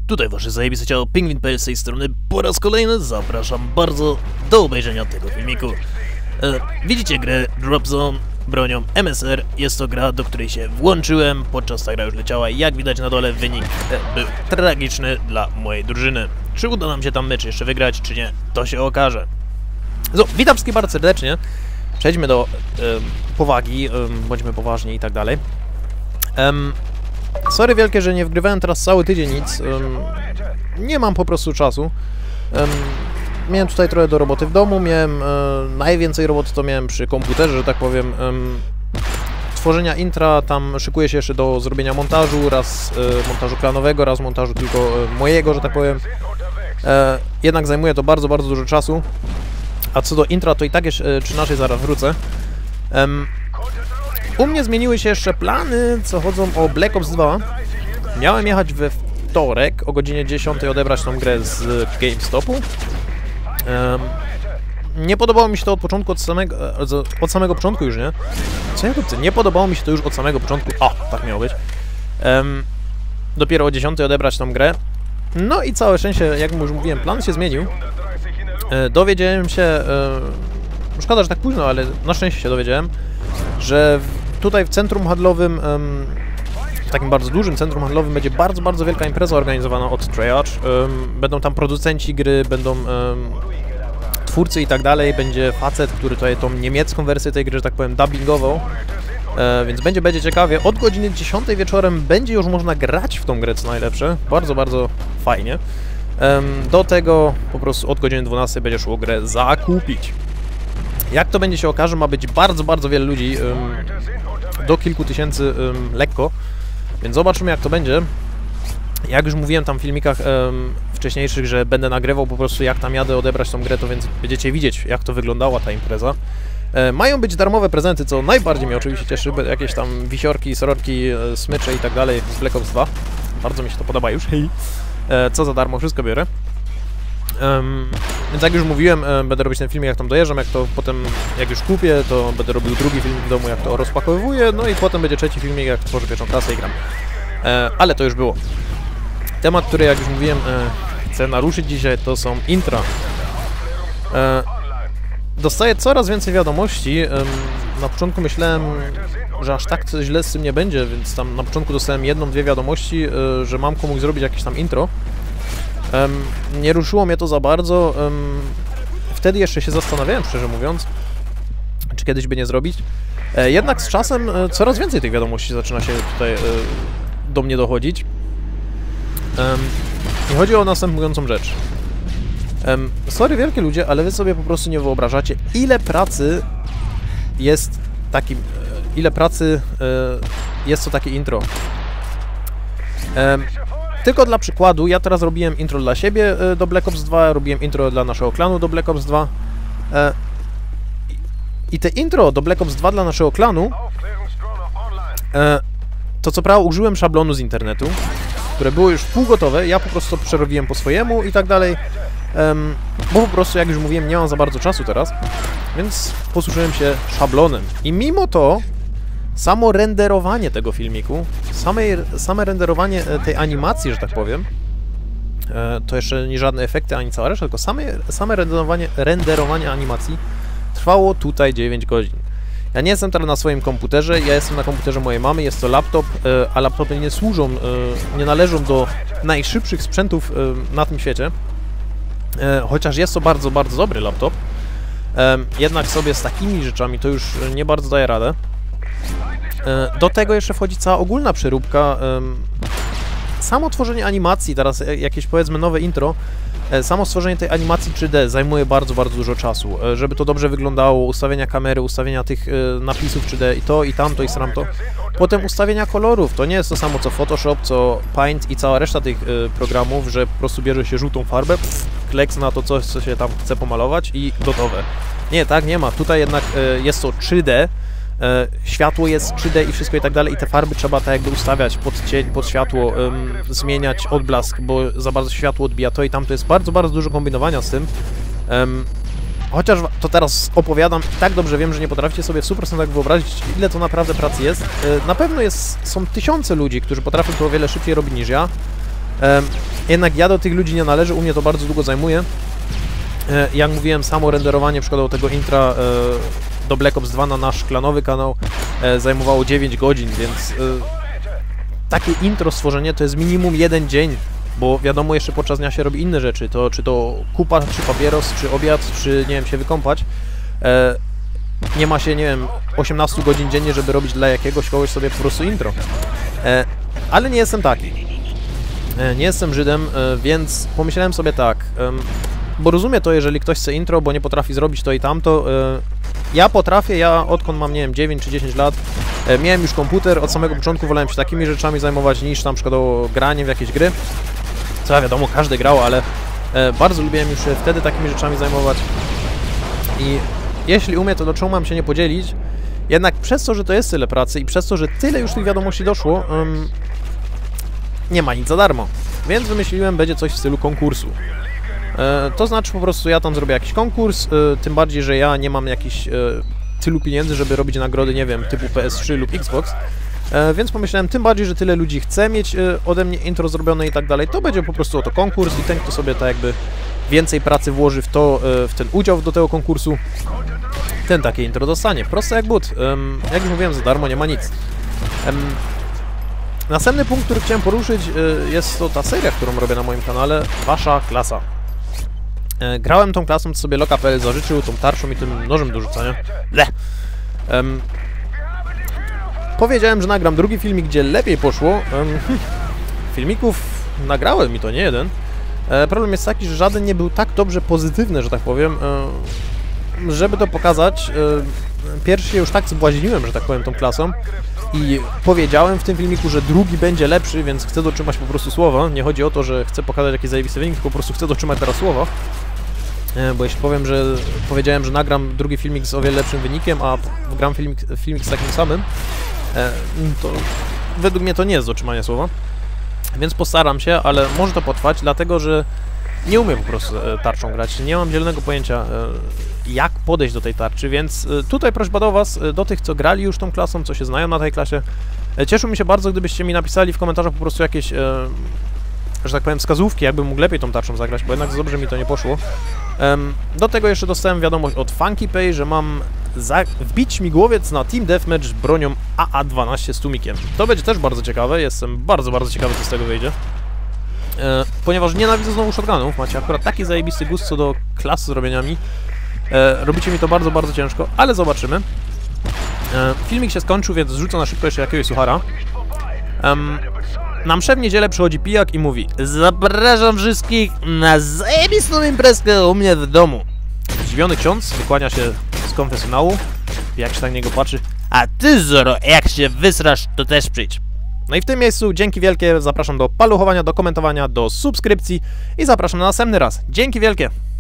Tutaj wasze zajebiste ciało Pingwin.pl z tej strony po raz kolejny zapraszam bardzo do obejrzenia tego filmiku. Widzicie grę Drop Zone bronią MSR. Jest to gra, do której się włączyłem, podczas ta gra już leciała i jak widać na dole wynik był tragiczny dla mojej drużyny. Czy uda nam się tam mecz jeszcze wygrać, czy nie, to się okaże. Witam wszystkich bardzo serdecznie. Przejdźmy do powagi, bądźmy poważni i tak dalej. Sorry wielkie, że nie wgrywałem teraz cały tydzień nic. Nie mam po prostu czasu. Miałem tutaj trochę do roboty w domu, miałem najwięcej roboty to miałem przy komputerze, że tak powiem. Tworzenia intra, tam szykuję się jeszcze do zrobienia montażu, raz montażu klanowego, raz montażu tylko mojego, że tak powiem. Jednak zajmuje to bardzo, bardzo dużo czasu. A co do intra, to i tak jeszcze, czy inaczej zaraz wrócę. U mnie zmieniły się jeszcze plany, co chodzą o Black Ops 2. Miałem jechać we wtorek o godzinie 10 odebrać tą grę z GameStopu. Nie podobało mi się to od początku, od samego początku już, nie? Co ja tu chcę? Nie podobało mi się to już od samego początku. O, tak miało być. Dopiero o 10 odebrać tą grę. No i całe szczęście, jak już mówiłem, plan się zmienił. Dowiedziałem się, szkoda, że tak późno, ale na szczęście się dowiedziałem, że tutaj w centrum handlowym, w takim bardzo dużym centrum handlowym będzie bardzo, bardzo wielka impreza organizowana od Treyarch. Będą tam producenci gry, będą twórcy i tak dalej, będzie facet, który tutaj tą niemiecką wersję tej gry, że tak powiem, dubbingował. Więc będzie ciekawie. Od godziny 10 wieczorem będzie już można grać w tą grę, co najlepsze. Bardzo, bardzo fajnie. Do tego po prostu od godziny 12 będzie szło grę zakupić. Jak to będzie się okaże, ma być bardzo, bardzo wiele ludzi, do kilku tysięcy lekko, więc zobaczymy jak to będzie. Jak już mówiłem tam w filmikach wcześniejszych, że będę nagrywał po prostu jak tam jadę odebrać tą grę, to więc będziecie widzieć jak to wyglądała ta impreza. Mają być darmowe prezenty, co najbardziej mnie oczywiście cieszy, jakieś tam wisiorki, sororki, smycze i tak dalej z Black Ops 2. Bardzo mi się to podoba już. Co za darmo, wszystko biorę. Więc jak już mówiłem, będę robić ten film jak tam dojeżdżam, jak to potem, jak już kupię, to będę robił drugi filmik w domu jak to rozpakowuję, no i potem będzie trzeci filmik jak tworzę pierwszą klasę i gram. Ale to już było. Temat, który jak już mówiłem chcę naruszyć dzisiaj, to są intra. Dostaję coraz więcej wiadomości. Na początku myślałem, że aż tak źle z tym nie będzie, więc tam na początku dostałem jedną, dwie wiadomości, że mam komuś zrobić jakieś tam intro. Nie ruszyło mnie to za bardzo. Wtedy jeszcze się zastanawiałem, szczerze mówiąc, czy kiedyś by nie zrobić. Jednak z czasem coraz więcej tych wiadomości zaczyna się tutaj do mnie dochodzić. I chodzi o następującą rzecz. Sorry wielkie ludzie, ale wy sobie po prostu nie wyobrażacie, ile pracy jest takim, jest to takie intro. Tylko dla przykładu, ja teraz robiłem intro dla siebie do Black Ops 2, robiłem intro dla naszego klanu do Black Ops 2. I te intro do Black Ops 2 dla naszego klanu, to co prawda użyłem szablonu z internetu, które było już półgotowe, ja po prostu to przerobiłem po swojemu i tak dalej. Bo po prostu, jak już mówiłem, nie mam za bardzo czasu teraz, więc posłużyłem się szablonem. I mimo to, samo renderowanie tego filmiku, same renderowanie tej animacji, że tak powiem, to jeszcze nie żadne efekty ani cała reszta, tylko same renderowanie animacji trwało tutaj 9 godzin. Ja nie jestem teraz na swoim komputerze, ja jestem na komputerze mojej mamy, jest to laptop, a laptopy nie służą, nie należą do najszybszych sprzętów na tym świecie. Chociaż jest to bardzo, bardzo dobry laptop, jednak sobie z takimi rzeczami to już nie bardzo daje radę. Do tego jeszcze wchodzi cała ogólna przeróbka. Samo tworzenie animacji, teraz jakieś powiedzmy nowe intro, samo stworzenie tej animacji 3D zajmuje bardzo, bardzo dużo czasu. Żeby to dobrze wyglądało, ustawienia kamery, ustawienia tych napisów 3D i to, i tamto, i sramto. Potem ustawienia kolorów, to nie jest to samo co Photoshop, co Paint i cała reszta tych programów, że po prostu bierze się żółtą farbę, kleks na to coś, co się tam chce pomalować i gotowe. Nie, tak nie ma. Tutaj jednak jest to 3D, światło jest 3D i wszystko i tak dalej i te farby trzeba tak jakby ustawiać pod cień, pod światło, zmieniać odblask, bo za bardzo światło odbija to i tam, to jest bardzo, bardzo dużo kombinowania z tym. Chociaż to teraz opowiadam i tak dobrze wiem, że nie potraficie sobie w 100% wyobrazić, ile to naprawdę pracy jest. Na pewno są tysiące ludzi, którzy potrafią to o wiele szybciej robić niż ja. Jednak ja do tych ludzi nie należę, u mnie to bardzo długo zajmuje. Jak mówiłem, samo renderowanie przykładowo tego intra do Black Ops 2 na nasz klanowy kanał zajmowało 9 godzin, więc takie intro stworzenie to jest minimum 1 dzień, bo wiadomo, jeszcze podczas dnia się robi inne rzeczy, to czy to kupa, czy papieros, czy obiad, czy nie wiem, się wykąpać. Nie ma się, nie wiem, 18 godzin dziennie, żeby robić dla jakiegoś kogoś sobie po prostu intro. Ale nie jestem taki. Nie jestem Żydem, więc pomyślałem sobie tak, bo rozumiem to, jeżeli ktoś chce intro, bo nie potrafi zrobić to i tamto. Ja potrafię, ja odkąd mam, nie wiem, 9 czy 10 lat, miałem już komputer, od samego początku wolałem się takimi rzeczami zajmować niż tam przykładowo graniem w jakieś gry. Co wiadomo, każdy grał, ale bardzo lubiłem już się wtedy takimi rzeczami zajmować. I jeśli umiem, to do czemu mam się nie podzielić. Jednak przez to, że to jest tyle pracy i przez to, że tyle już tych wiadomości doszło, nie ma nic za darmo. Więc wymyśliłem, będzie coś w stylu konkursu. To znaczy po prostu ja tam zrobię jakiś konkurs, tym bardziej, że ja nie mam jakichś tylu pieniędzy, żeby robić nagrody, nie wiem, typu PS3 lub Xbox. Więc pomyślałem, tym bardziej, że tyle ludzi chce mieć ode mnie intro zrobione i tak dalej, to będzie po prostu oto konkurs i ten, kto sobie tak jakby więcej pracy włoży w to, w ten udział do tego konkursu, ten takie intro dostanie. Proste jak but. Jak już mówiłem, za darmo nie ma nic. Następny punkt, który chciałem poruszyć, jest to ta seria, którą robię na moim kanale, Wasza klasa. Grałem tą klasą, co sobie Loka.pl zażyczył, tą tarczą i tym nożem do rzucania. Powiedziałem, że nagram drugi filmik, gdzie lepiej poszło. Filmików nagrałem i to nie jeden. Problem jest taki, że żaden nie był tak dobrze pozytywny, że tak powiem. Żeby to pokazać, pierwszy się już tak zbłaźniłem, że tak powiem, tą klasą. I powiedziałem w tym filmiku, że drugi będzie lepszy, więc chcę dotrzymać po prostu słowa. Nie chodzi o to, że chcę pokazać jakiś zajebisty wynik, tylko po prostu chcę dotrzymać teraz słowa. Bo jeśli powiem, że powiedziałem, że nagram drugi filmik z o wiele lepszym wynikiem, a gram filmik z takim samym, to według mnie to nie jest dotrzymanie słowa. Więc postaram się, ale może to potrwać, dlatego że nie umiem po prostu tarczą grać. Nie mam zielonego pojęcia, jak podejść do tej tarczy, więc tutaj prośba do Was, do tych, co grali już tą klasą, co się znają na tej klasie. Cieszyłbym się bardzo, gdybyście mi napisali w komentarzach po prostu jakieś, że tak powiem, wskazówki, jakbym mógł lepiej tą tarczą zagrać, bo jednak za dobrze mi to nie poszło. Do tego jeszcze dostałem wiadomość od FunkyPay, że mam wbić śmigłowiec na Team Deathmatch z bronią AA-12 z tłumikiem. To będzie też bardzo ciekawe, jestem bardzo, bardzo ciekawy, co z tego wyjdzie. Ponieważ nienawidzę znowu shotgunów, macie akurat taki zajebisty gust co do klas z robieniami. Robicie mi to bardzo, bardzo ciężko, ale zobaczymy. Filmik się skończył, więc zrzucę na szybko jeszcze jakiegoś suchara. Na mszę w niedzielę przychodzi pijak i mówi: zapraszam wszystkich na zajebistą imprezkę u mnie w domu. Zdziwiony ksiądz wykłania się z konfesjonału, jak się na niego patrzy: a ty, Zoro, jak się wysrasz, to też przyjdź. No i w tym miejscu dzięki wielkie, zapraszam do paluchowania, do komentowania, do subskrypcji i zapraszam na następny raz. Dzięki wielkie!